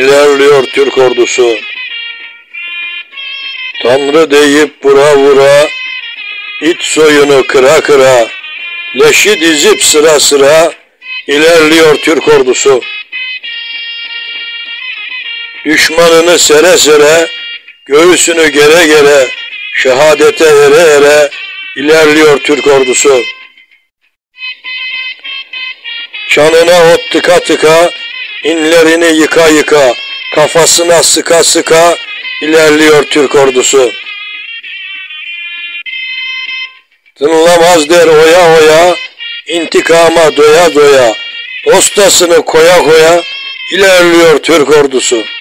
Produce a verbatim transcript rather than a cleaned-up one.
ilerliyor Türk ordusu. Tanrı deyip vura vura, it soyunu kıra kıra, leşi dizip sıra sıra, ilerliyor Türk ordusu. Düşmanını sere sere, göğsünü gere gere, şehadete ere ere, ilerliyor Türk ordusu. Çanına ot tıka tıka, inlerini yıka yıka, kafasına sıka sıka, ilerliyor Türk ordusu. Tınlamaz der oya oya, intikama doya doya, postasını koya koya, ilerliyor Türk ordusu.